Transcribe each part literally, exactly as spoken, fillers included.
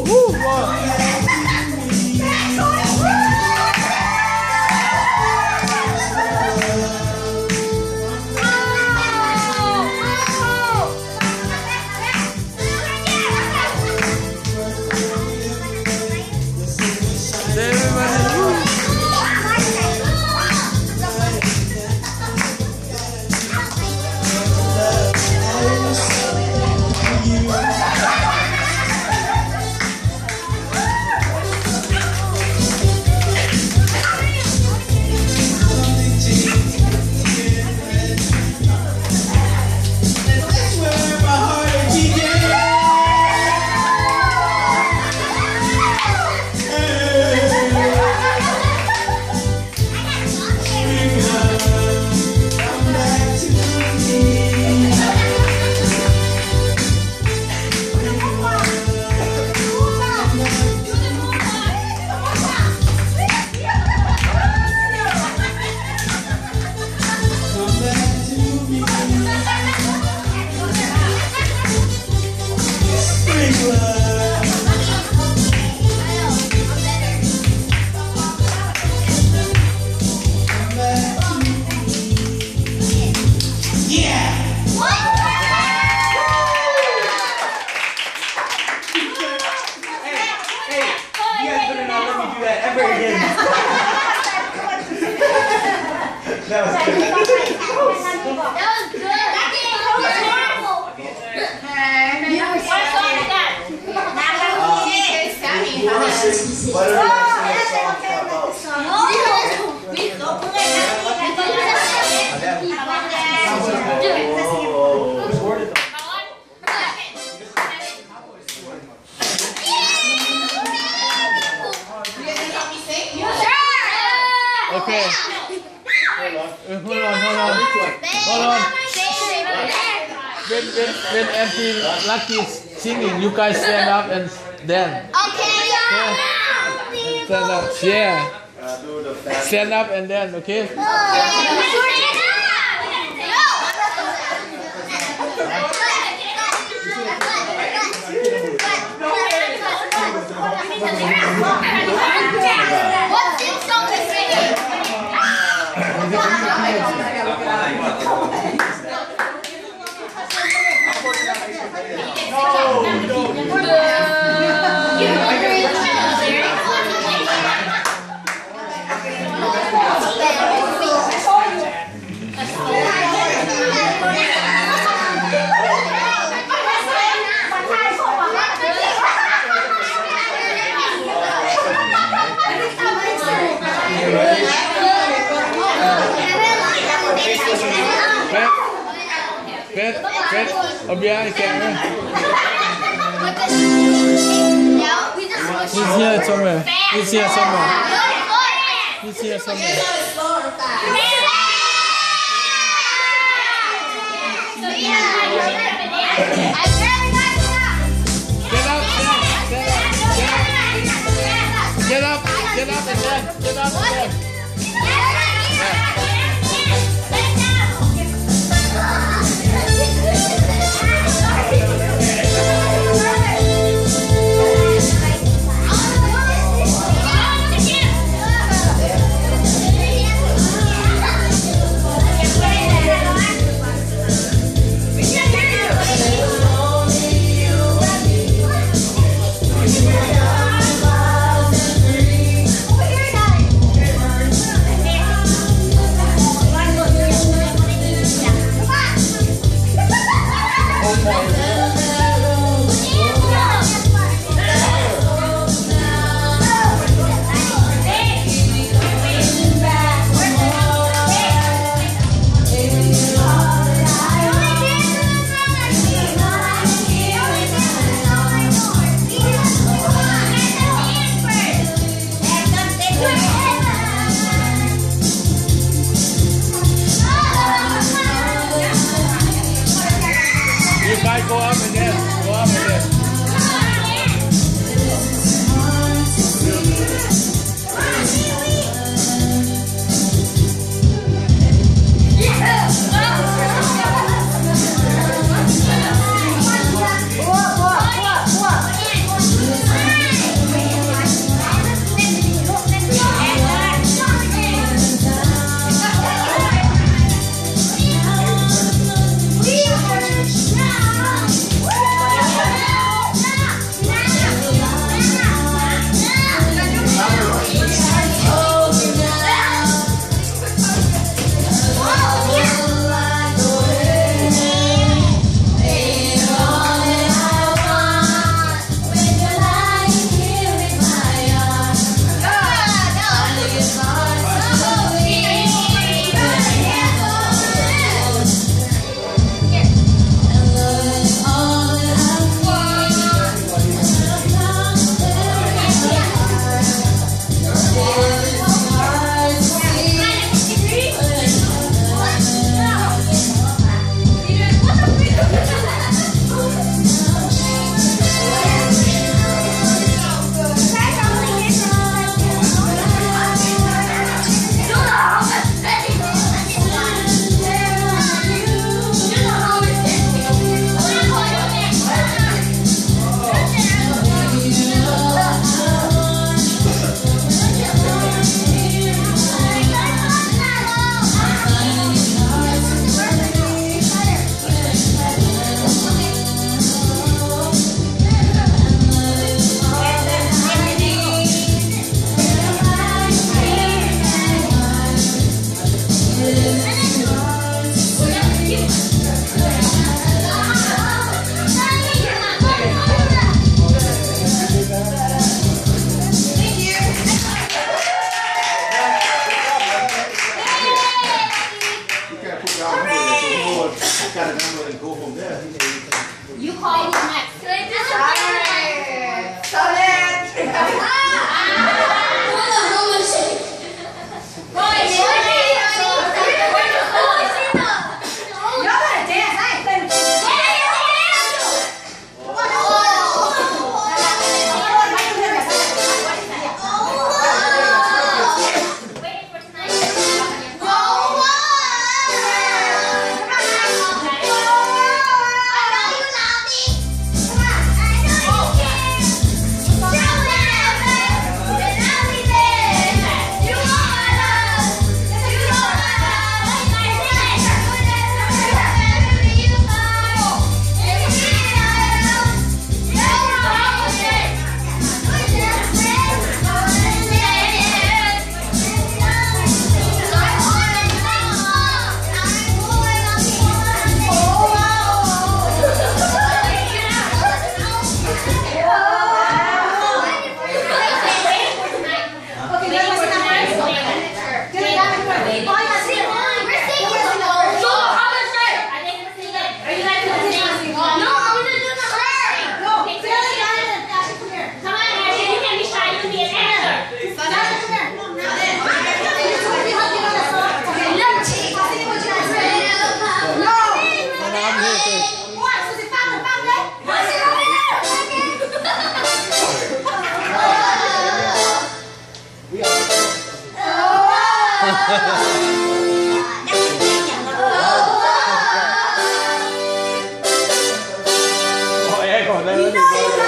Woo! Wow. That was good. That was good. What song is that? Okay. Hold on, hold on, hold on. Hold on. When, when, when Auntie Lucky is singing, you guys stand up and dance. Okay. Yeah. Stand up. Yeah. Stand up and dance, okay? What's this song is singing? Fred, Fred, over behind the camera. He's here somewhere. He's here somewhere. He's here somewhere. Get up, get up, get up, get up and then, get up and then. em còn đây nữa.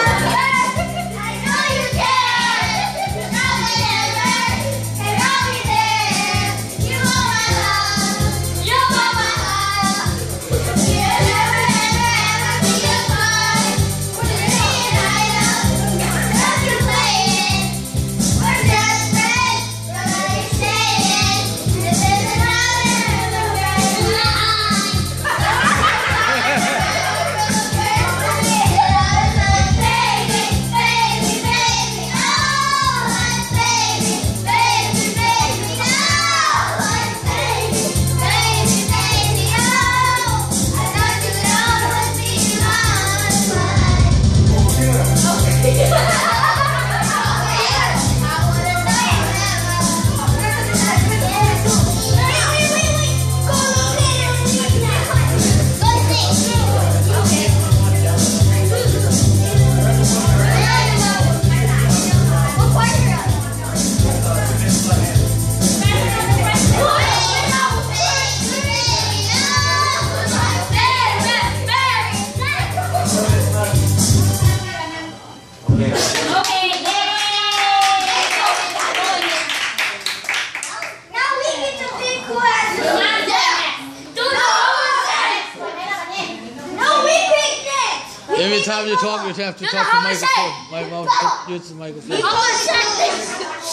Every time you talk, you have to talk to the microphone. My mouth, use the microphone. I'm gonna check this.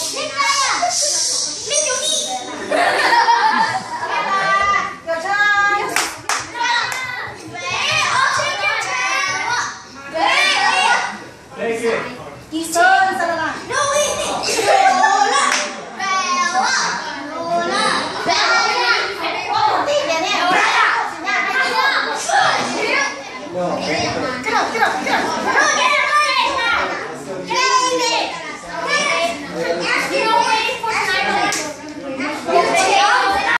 Take it. He's turns on the line. No, wait. Bella. Bella. Bella. Bella. Get up, get up, get up.